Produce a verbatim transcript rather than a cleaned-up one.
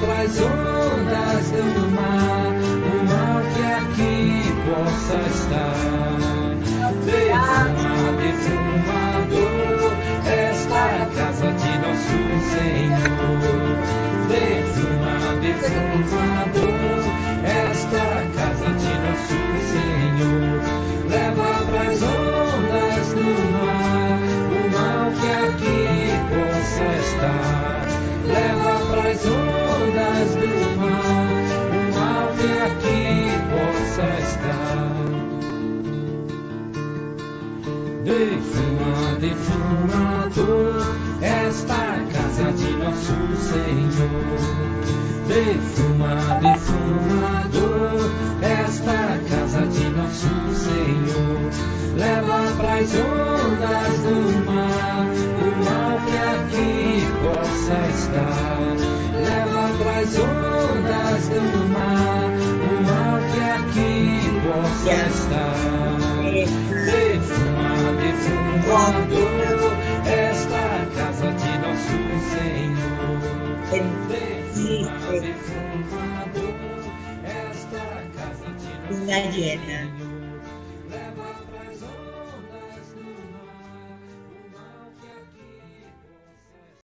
pras ondas do mar, o mal que aqui possa estar. Defuma, defumador, esta é a casa de nosso Senhor. Defuma, defumador, esta é a casa de nosso Senhor. Leva pras ondas do mar, o mal que aqui possa estar. Leva pras ondas do mar, o mal que aqui possa estar. Defuma, defumador, esta é a casa de nosso Senhor. Defuma, defumador, esta é a casa de nosso Senhor. Leva pras ondas do mar, o mal que aqui possa estar. Leva pras ondas do mar, o mal que aqui possa estar. Defuma, defumador, esta é a casa de nosso Senhor. Defuma, defumador, esta é a casa de nosso Senhor.